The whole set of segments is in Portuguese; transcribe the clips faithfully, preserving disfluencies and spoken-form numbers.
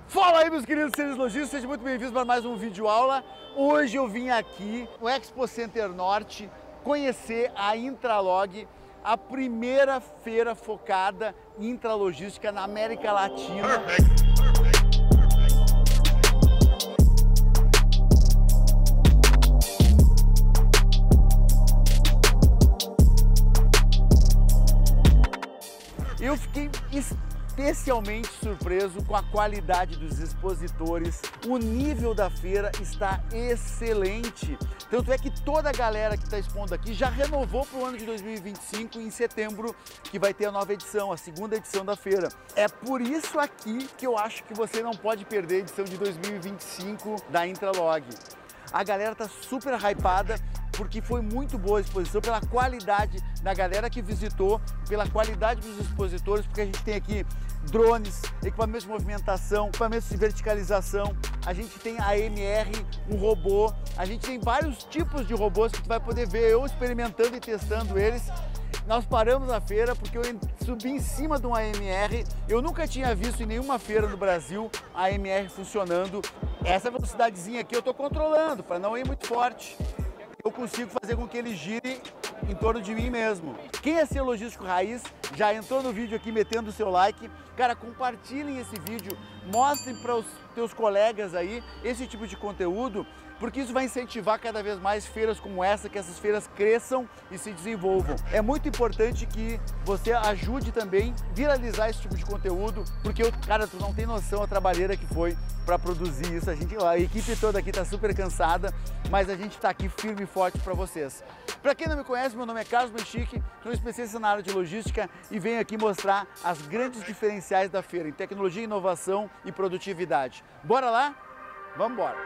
Fala aí, meus queridos seres lojistas, sejam muito bem-vindos para mais um vídeo aula. Hoje eu vim aqui no Expo Center Norte conhecer a Intralog, a primeira feira focada em intralogística na América Latina. Eu fiquei especialmente surpreso com a qualidade dos expositores. O nível da feira está excelente. Tanto é que toda a galera que está expondo aqui já renovou para o ano de dois mil e vinte e cinco, em setembro, que vai ter a nova edição, a segunda edição da feira. É por isso aqui que eu acho que você não pode perder a edição de dois mil e vinte e cinco da Intralog. A galera tá super hypada porque foi muito boa a exposição, pela qualidade da galera que visitou, pela qualidade dos expositores, porque a gente tem aqui drones, equipamentos de movimentação, equipamentos de verticalização, a gente tem a M R, um robô, a gente tem vários tipos de robôs que tu vai poder ver eu experimentando e testando eles. Nós paramos a feira porque eu subi em cima de uma A M R, eu nunca tinha visto em nenhuma feira no Brasil a A M R funcionando. Essa velocidadezinha aqui eu estou controlando para não ir muito forte. Eu consigo fazer com que ele gire em torno de mim mesmo. Quem é ser logístico raiz, já entrou no vídeo aqui metendo o seu like. Cara, compartilhem esse vídeo, mostrem para os teus colegas aí esse tipo de conteúdo, porque isso vai incentivar cada vez mais feiras como essa, que essas feiras cresçam e se desenvolvam. É muito importante que você ajude também a viralizar esse tipo de conteúdo, porque, cara, tu não tem noção a trabalheira que foi para produzir isso. A, gente, a equipe toda aqui está super cansada, mas a gente está aqui firme e forte para vocês. Para quem não me conhece, meu nome é Carlos Benchique, sou especialista na área de logística e venho aqui mostrar as grandes diferenciais da feira em tecnologia, inovação e produtividade. Bora lá? Vamos embora!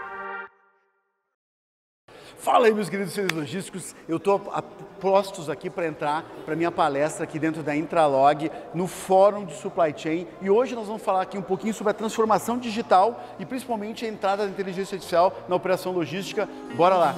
Fala aí, meus queridos seres logísticos, eu estou a postos aqui para entrar para minha palestra aqui dentro da Intralog, no Fórum de Supply Chain, e hoje nós vamos falar aqui um pouquinho sobre a transformação digital e principalmente a entrada da inteligência artificial na operação logística. Bora lá!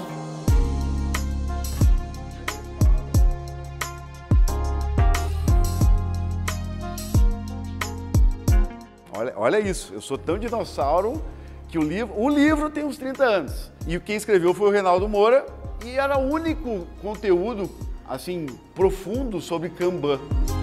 Olha, olha isso, eu sou tão dinossauro que o livro, o livro tem uns trinta anos. E quem escreveu foi o Reinaldo Moura e era o único conteúdo, assim, profundo sobre Kanban.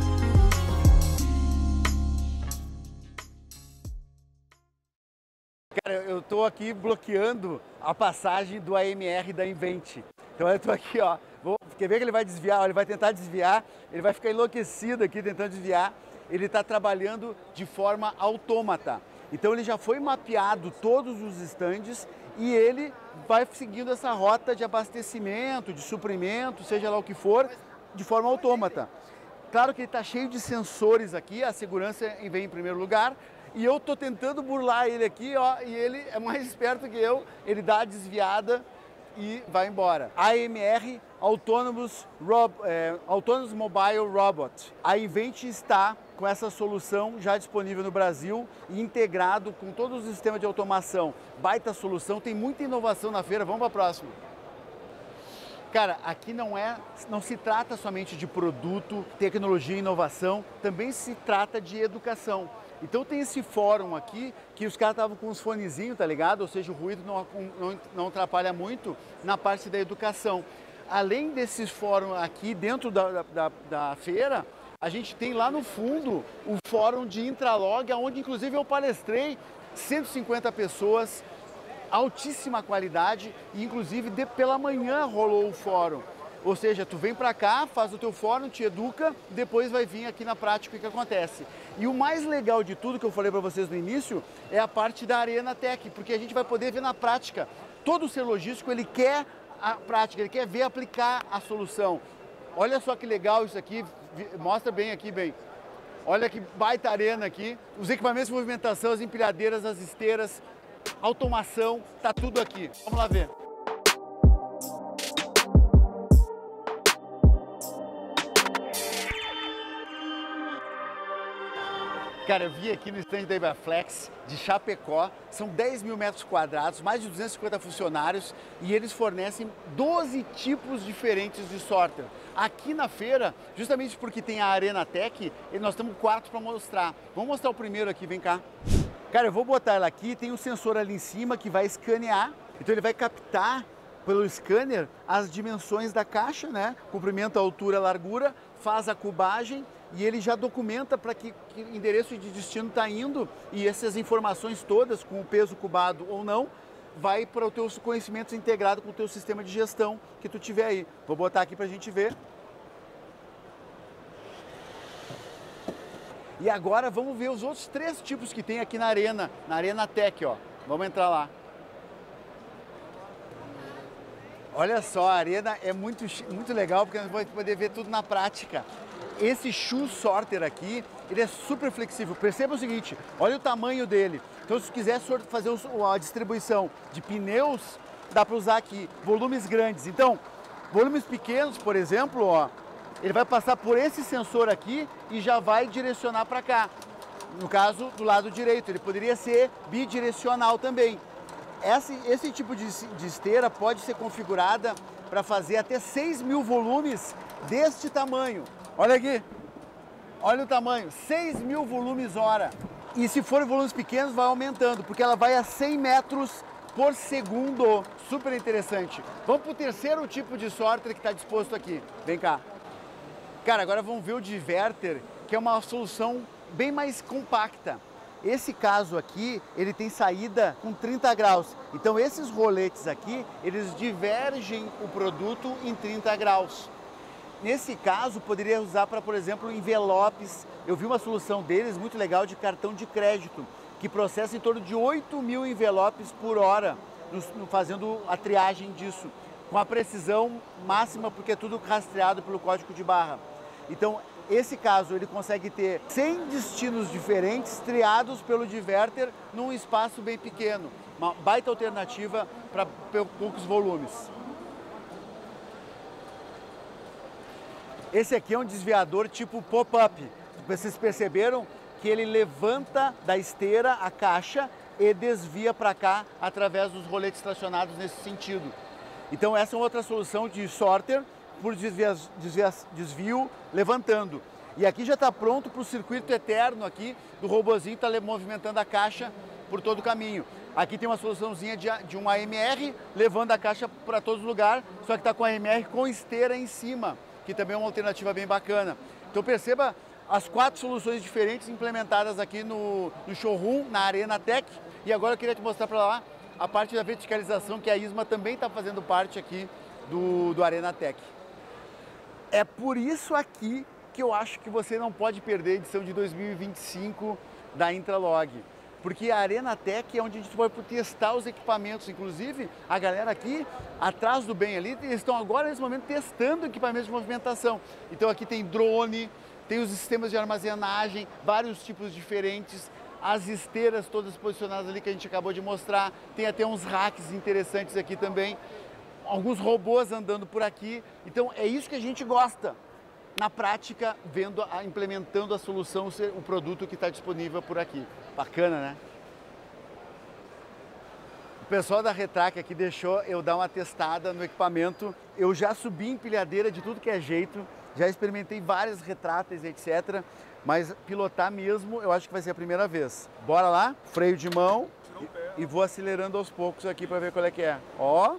Cara, eu tô aqui bloqueando a passagem do A M R da Invent. Então eu tô aqui, ó, vou, quer ver que ele vai desviar? Ele vai tentar desviar, ele vai ficar enlouquecido aqui tentando desviar. Ele está trabalhando de forma autômata. Então ele já foi mapeado todos os estandes e ele vai seguindo essa rota de abastecimento, de suprimento, seja lá o que for, de forma autômata. Claro que ele está cheio de sensores aqui, a segurança vem em primeiro lugar, e eu estou tentando burlar ele aqui, ó, e ele é mais esperto que eu, ele dá a desviada e vai embora. A M R, Autonomous, Rob, é, Autonomous Mobile Robot. A Invent está com essa solução já disponível no Brasil e integrado com todos os sistemas de automação. Baita solução, tem muita inovação na feira. Vamos para a próxima. Cara, aqui não é, não se trata somente de produto, tecnologia e inovação, também se trata de educação. Então tem esse fórum aqui que os caras estavam com os fonezinhos, tá ligado? Ou seja, o ruído não, não, não atrapalha muito na parte da educação. Além desses fóruns aqui dentro da, da, da feira, a gente tem lá no fundo o fórum de Intralog, onde inclusive eu palestrei cento e cinquenta pessoas, altíssima qualidade, e inclusive de, pela manhã rolou o fórum. Ou seja, tu vem para cá, faz o teu fórum, te educa, depois vai vir aqui na prática o que acontece. E o mais legal de tudo que eu falei para vocês no início é a parte da Arena Tech, porque a gente vai poder ver na prática. Todo ser logístico, ele quer a prática, ele quer ver aplicar a solução. Olha só que legal isso aqui, mostra bem aqui, bem. Olha que baita arena aqui, os equipamentos de movimentação, as empilhadeiras, as esteiras, automação, tá tudo aqui. Vamos lá ver. Cara, eu vi aqui no stand da Ibaflex de Chapecó, são dez mil metros quadrados, mais de duzentos e cinquenta funcionários e eles fornecem doze tipos diferentes de sorter. Aqui na feira, justamente porque tem a Arena Tech, nós temos quatro para mostrar. Vamos mostrar o primeiro aqui, vem cá. Cara, eu vou botar ela aqui, tem um sensor ali em cima que vai escanear, então ele vai captar pelo scanner as dimensões da caixa, né? Comprimento, altura, largura, faz a cubagem e ele já documenta para que, que endereço de destino está indo e essas informações todas, com o peso cubado ou não, vai para o teu conhecimento integrado com o teu sistema de gestão que tu tiver aí. Vou botar aqui para a gente ver. E agora vamos ver os outros três tipos que tem aqui na Arena, na Arena Tech, ó. Vamos entrar lá. Olha só, a Arena é muito, muito legal porque nós vamos poder ver tudo na prática. Esse shoe sorter aqui, ele é super flexível. Perceba o seguinte, olha o tamanho dele. Então, se quiser fazer a distribuição de pneus, dá para usar aqui. Volumes grandes. Então, volumes pequenos, por exemplo, ó, ele vai passar por esse sensor aqui e já vai direcionar para cá. No caso, do lado direito. Ele poderia ser bidirecional também. Esse, esse tipo de, de esteira pode ser configurada para fazer até seis mil volumes deste tamanho. Olha aqui, olha o tamanho, seis mil volumes hora. E se for volumes pequenos, vai aumentando, porque ela vai a cem metros por segundo. Super interessante. Vamos para o terceiro tipo de sorter que está disposto aqui. Vem cá. Cara, agora vamos ver o Diverter, que é uma solução bem mais compacta. Esse caso aqui, ele tem saída com trinta graus. Então esses roletes aqui, eles divergem o produto em trinta graus. Nesse caso, poderia usar para, por exemplo, envelopes. Eu vi uma solução deles muito legal de cartão de crédito, que processa em torno de oito mil envelopes por hora, no, no, fazendo a triagem disso, com a precisão máxima, porque é tudo rastreado pelo código de barra. Então, esse caso, ele consegue ter cem destinos diferentes, triados pelo Diverter, num espaço bem pequeno. Uma baita alternativa para poucos volumes. Esse aqui é um desviador tipo pop-up. Vocês perceberam que ele levanta da esteira a caixa e desvia para cá através dos roletes tracionados nesse sentido. Então essa é outra solução de sorter por desvia, desvia, desvio levantando. E aqui já está pronto para o circuito eterno aqui do robozinho que está movimentando a caixa por todo o caminho. Aqui tem uma soluçãozinha de, de um A M R levando a caixa para todos os lugares, só que está com a A M R com esteira em cima, que também é uma alternativa bem bacana. Então perceba as quatro soluções diferentes implementadas aqui no, no showroom, na Arena Tech. E agora eu queria te mostrar para lá a parte da verticalização, que a ISMA também está fazendo parte aqui do, do Arena Tech. É por isso aqui que eu acho que você não pode perder a edição de dois mil e vinte e cinco da Intralog. Porque a Arena Tech é onde a gente pode testar os equipamentos. Inclusive, a galera aqui, atrás do bem ali, eles estão agora, nesse momento, testando equipamentos de movimentação. Então aqui tem drone, tem os sistemas de armazenagem, vários tipos diferentes, as esteiras todas posicionadas ali que a gente acabou de mostrar, tem até uns racks interessantes aqui também, alguns robôs andando por aqui. Então é isso que a gente gosta. Na prática, vendo, a, implementando a solução, o produto que está disponível por aqui. Bacana, né? O pessoal da Retrac aqui deixou eu dar uma testada no equipamento. Eu já subi empilhadeira de tudo que é jeito, já experimentei várias retráteis, etcétera. Mas pilotar mesmo, eu acho que vai ser a primeira vez. Bora lá? Freio de mão e, e vou acelerando aos poucos aqui para ver qual é que é. Ó.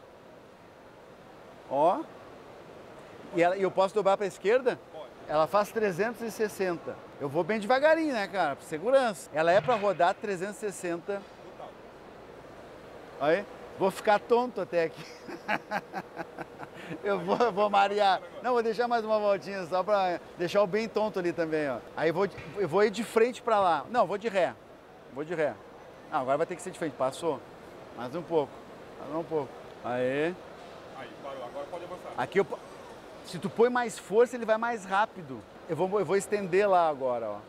Ó. E ela, eu posso dobrar para a esquerda? Pode. Ela faz trezentos e sessenta. Eu vou bem devagarinho, né, cara? Por segurança. Ela é para rodar trezentos e sessenta. Total. Aí, vou ficar tonto até aqui. eu vou, eu vou marear. Não, vou deixar mais uma voltinha só para deixar o bem tonto ali também, ó. Aí eu vou, eu vou ir de frente para lá. Não, vou de ré. Vou de ré. Ah, agora vai ter que ser de frente. Passou? Mais um pouco. Mais um pouco. Aí. Aí, parou. Agora pode avançar. Aqui eu... Se tu põe mais força, ele vai mais rápido. Eu vou, eu vou estender lá agora, ó.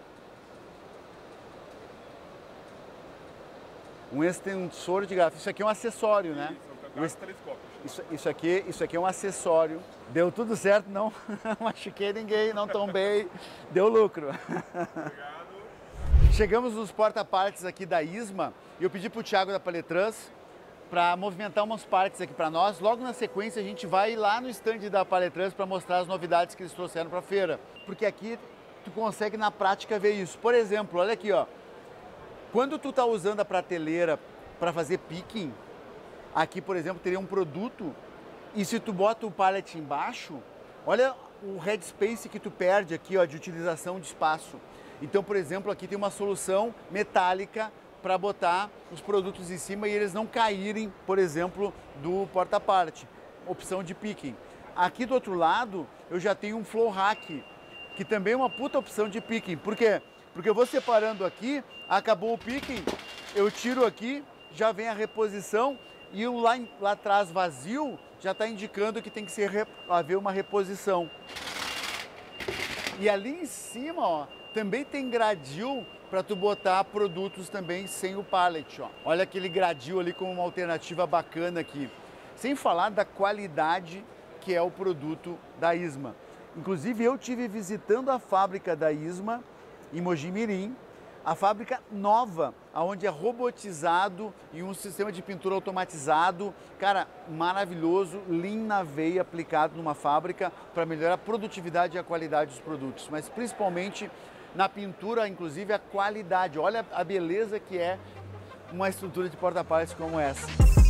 Um extensor de grafite. Isso aqui é um acessório, né? Isso, isso, isso, aqui, isso aqui é um acessório. Deu tudo certo, não machuquei ninguém, não tombei. Deu lucro. Obrigado. Chegamos nos porta-partes aqui da ISMA e eu pedi para o Thiago da Paletrans para movimentar umas partes aqui para nós. Logo na sequência a gente vai lá no stand da Paletrans para mostrar as novidades que eles trouxeram para a feira. Porque aqui tu consegue na prática ver isso. Por exemplo, olha aqui, ó. Quando tu tá usando a prateleira para fazer picking, aqui, por exemplo, teria um produto e se tu bota o pallet embaixo, olha o headspace que tu perde aqui, ó, de utilização de espaço. Então, por exemplo, aqui tem uma solução metálica para botar os produtos em cima e eles não caírem, por exemplo, do porta-pallet. Opção de picking. Aqui do outro lado, eu já tenho um flow rack, que também é uma puta opção de picking. Por quê? Porque eu vou separando aqui, acabou o picking, eu tiro aqui, já vem a reposição e o lá, lá atrás vazio já está indicando que tem que ser, haver uma reposição. E ali em cima, ó, também tem gradil para tu botar produtos também sem o pallet, ó. Olha aquele gradil ali como uma alternativa bacana aqui. Sem falar da qualidade que é o produto da Isma. Inclusive eu tive visitando a fábrica da Isma em Mogi Mirim, a fábrica nova, onde é robotizado e um sistema de pintura automatizado, cara, maravilhoso, lean na veia aplicado numa fábrica para melhorar a produtividade e a qualidade dos produtos, mas principalmente na pintura, inclusive a qualidade. Olha a beleza que é uma estrutura de porta-pallets como essa.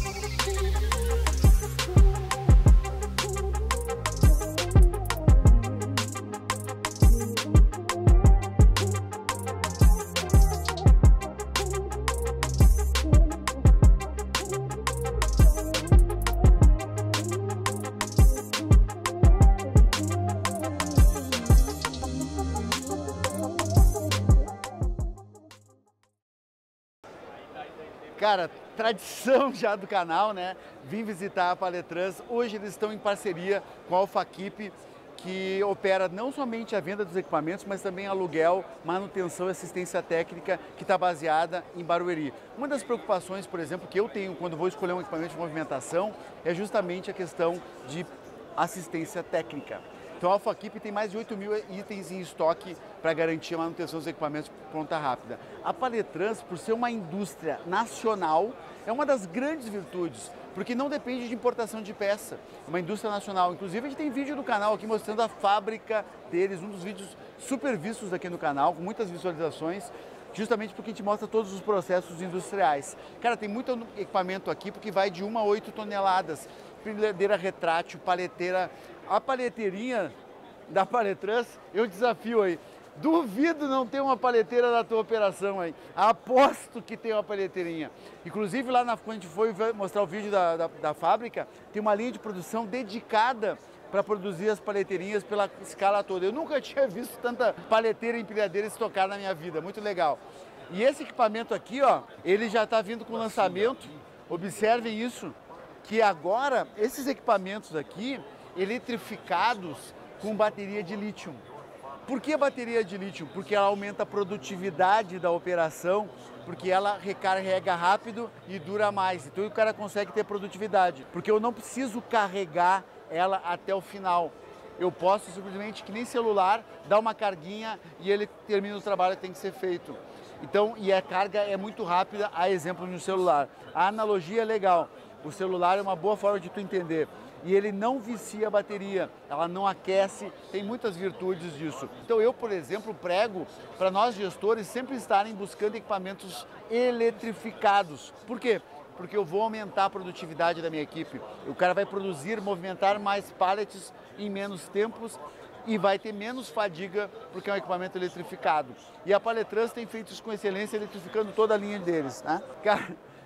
Cara, tradição já do canal, né? Vim visitar a Paletrans. Hoje eles estão em parceria com a Alphakeep, que opera não somente a venda dos equipamentos, mas também aluguel, manutenção e assistência técnica, que está baseada em Barueri. Uma das preocupações, por exemplo, que eu tenho quando vou escolher um equipamento de movimentação é justamente a questão de assistência técnica. Então a Alphakeep tem mais de oito mil itens em estoque para garantir a manutenção dos equipamentos por conta rápida. A Paletrans, por ser uma indústria nacional, é uma das grandes virtudes, porque não depende de importação de peça, é uma indústria nacional. Inclusive a gente tem vídeo no canal aqui mostrando a fábrica deles, um dos vídeos super vistos aqui no canal, com muitas visualizações, justamente porque a gente mostra todos os processos industriais. Cara, tem muito equipamento aqui porque vai de uma a oito toneladas, pilhadeira retrátil, paleteira. A paleteirinha da Paletrans, eu desafio aí. Duvido não ter uma paleteira na tua operação aí. Aposto que tem uma paleteirinha. Inclusive lá na, quando a gente foi mostrar o vídeo da, da, da fábrica, tem uma linha de produção dedicada para produzir as paleteirinhas pela escala toda. Eu nunca tinha visto tanta paleteira e empilhadeira estocar na minha vida. Muito legal. E esse equipamento aqui, ó, ele já está vindo com lançamento. Observem isso, que agora esses equipamentos aqui, eletrificados com bateria de lítio. Por que bateria de lítio? Porque ela aumenta a produtividade da operação, porque ela recarrega rápido e dura mais. Então o cara consegue ter produtividade, porque eu não preciso carregar ela até o final. Eu posso simplesmente, que nem celular, dar uma carguinha e ele termina o trabalho que tem que ser feito. Então, e a carga é muito rápida, a exemplo no celular. A analogia é legal. O celular é uma boa forma de tu entender. E ele não vicia a bateria, ela não aquece, tem muitas virtudes disso. Então eu, por exemplo, prego para nós gestores sempre estarem buscando equipamentos eletrificados. Por quê? Porque eu vou aumentar a produtividade da minha equipe. O cara vai produzir, movimentar mais pallets em menos tempos e vai ter menos fadiga porque é um equipamento eletrificado. E a Paletrans tem feito isso com excelência, eletrificando toda a linha deles, né? Cara,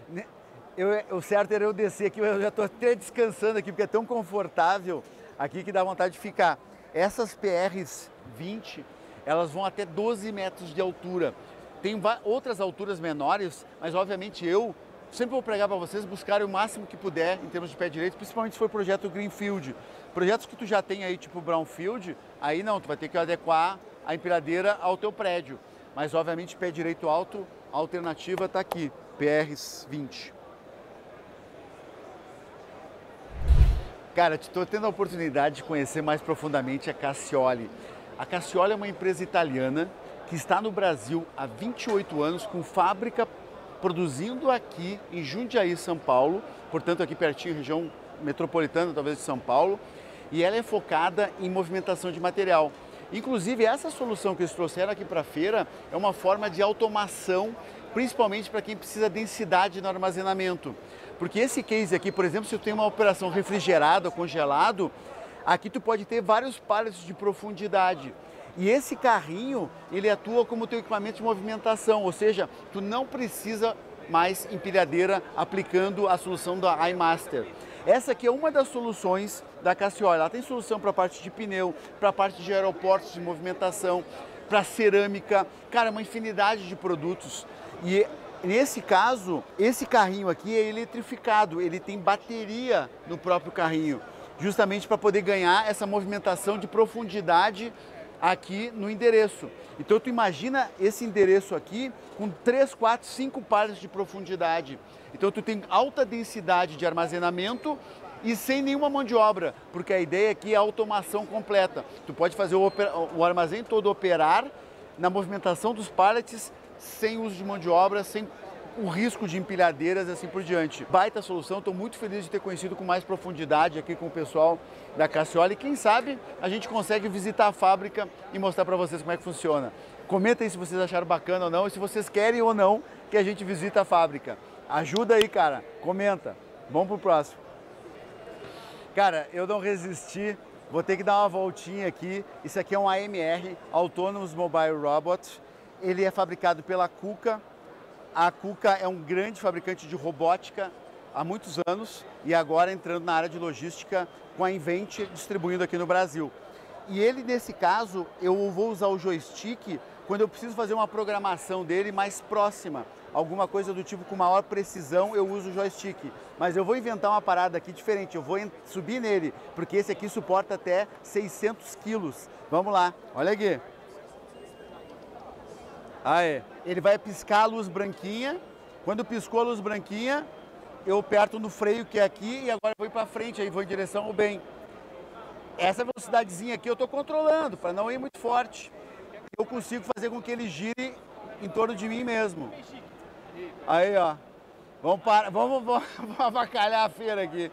Eu, o certo era eu descer aqui, eu já estou até descansando aqui, porque é tão confortável aqui que dá vontade de ficar. Essas P Rs vinte, elas vão até doze metros de altura. Tem outras alturas menores, mas obviamente eu sempre vou pregar para vocês buscarem o máximo que puder em termos de pé direito, principalmente se for projeto Greenfield. Projetos que tu já tem aí, tipo Brownfield, aí não, tu vai ter que adequar a empilhadeira ao teu prédio. Mas obviamente pé direito alto, a alternativa está aqui, P Rs vinte. Cara, estou tendo a oportunidade de conhecer mais profundamente a Cassioli. A Cassioli é uma empresa italiana que está no Brasil há vinte e oito anos, com fábrica produzindo aqui em Jundiaí, São Paulo, portanto aqui pertinho, região metropolitana talvez de São Paulo, e ela é focada em movimentação de material. Inclusive, essa solução que eles trouxeram aqui para a feira é uma forma de automação, principalmente para quem precisa densidade no armazenamento. Porque esse case aqui, por exemplo, se tu tem uma operação refrigerado ou congelado, aqui tu pode ter vários pallets de profundidade. E esse carrinho, ele atua como teu equipamento de movimentação, ou seja, tu não precisa mais empilhadeira aplicando a solução da iMaster. Essa aqui é uma das soluções da Cassioli. Ela tem solução para a parte de pneu, para a parte de aeroportos de movimentação, para cerâmica, cara, uma infinidade de produtos. E nesse caso, esse carrinho aqui é eletrificado, ele tem bateria no próprio carrinho, justamente para poder ganhar essa movimentação de profundidade aqui no endereço. Então tu imagina esse endereço aqui com três, quatro, cinco pallets de profundidade. Então tu tem alta densidade de armazenamento e sem nenhuma mão de obra, porque a ideia aqui é a automação completa. Tu pode fazer o, o armazém todo operar na movimentação dos pallets sem uso de mão de obra, sem o risco de empilhadeiras e assim por diante. Baita solução, estou muito feliz de ter conhecido com mais profundidade aqui com o pessoal da Cassioli. Quem sabe a gente consegue visitar a fábrica e mostrar para vocês como é que funciona. Comenta aí se vocês acharam bacana ou não e se vocês querem ou não que a gente visite a fábrica. Ajuda aí, cara, comenta. Vamos pro próximo. Cara, eu não resisti, vou ter que dar uma voltinha aqui. Isso aqui é um A M R, Autonomous Mobile Robot. Ele é fabricado pela KUKA. A KUKA é um grande fabricante de robótica há muitos anos e agora entrando na área de logística com a Invent distribuindo aqui no Brasil. E ele, nesse caso, eu vou usar o joystick quando eu preciso fazer uma programação dele mais próxima. Alguma coisa do tipo com maior precisão, eu uso o joystick. Mas eu vou inventar uma parada aqui diferente, eu vou subir nele, porque esse aqui suporta até seiscentos quilos. Vamos lá, olha aqui. Aí, ele vai piscar a luz branquinha. Quando piscou a luz branquinha, eu aperto no freio que é aqui e agora eu vou para frente, aí vou em direção ao bem. Essa velocidadezinha aqui eu estou controlando para não ir muito forte. Eu consigo fazer com que ele gire em torno de mim mesmo. Aí, ó. Vamos, para, vamos, vamos, vamos avacalhar a feira aqui.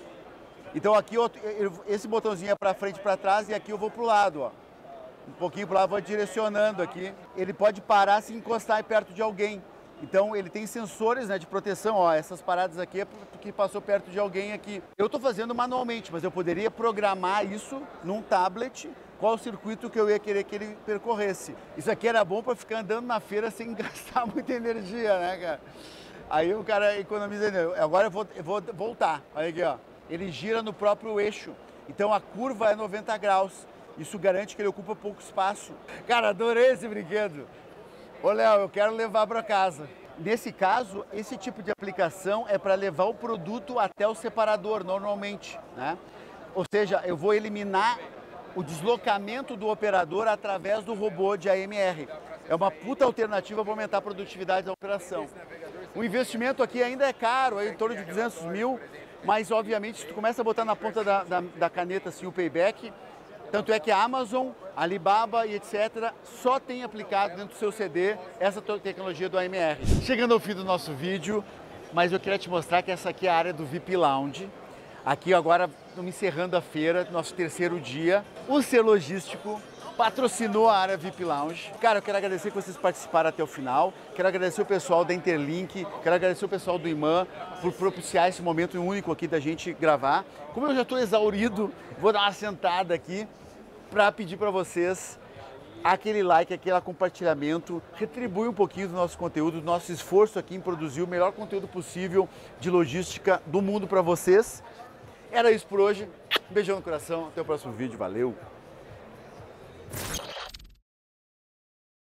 Então aqui, eu, esse botãozinho é para frente e para trás e aqui eu vou para o lado, ó. Um pouquinho para lá, vou direcionando aqui. Ele pode parar se encostar perto de alguém. Então ele tem sensores, né, de proteção, ó, essas paradas aqui é porque passou perto de alguém aqui. Eu estou fazendo manualmente, mas eu poderia programar isso num tablet, qual o circuito que eu ia querer que ele percorresse. Isso aqui era bom para ficar andando na feira sem gastar muita energia, né, cara? Aí o cara economiza energia. Agora eu vou, eu vou voltar, olha aqui, ó. Ele gira no próprio eixo, então a curva é noventa graus. Isso garante que ele ocupa pouco espaço. Cara, adorei esse brinquedo. Ô, Léo, eu quero levar para casa. Nesse caso, esse tipo de aplicação é para levar o produto até o separador, normalmente, né? Ou seja, eu vou eliminar o deslocamento do operador através do robô de A M R. É uma puta alternativa para aumentar a produtividade da operação. O investimento aqui ainda é caro, é em torno de duzentos mil, mas obviamente se tu começa a botar na ponta da, da, da caneta assim, o payback. Tanto é que a Amazon, Alibaba e etcétera só tem aplicado dentro do seu C D essa tecnologia do A M R. Chegando ao fim do nosso vídeo, mas eu queria te mostrar que essa aqui é a área do V I P Lounge. Aqui agora estamos encerrando a feira, nosso terceiro dia. O Ser Logístico patrocinou a área V I P Lounge. Cara, eu quero agradecer que vocês participaram até o final. Quero agradecer o pessoal da Interlink, quero agradecer o pessoal do Imã por propiciar esse momento único aqui da gente gravar. Como eu já estou exaurido, vou dar uma sentada aqui para pedir para vocês aquele like, aquele compartilhamento, retribui um pouquinho do nosso conteúdo, do nosso esforço aqui em produzir o melhor conteúdo possível de logística do mundo para vocês. Era isso por hoje, um beijão no coração, até o próximo vídeo, valeu!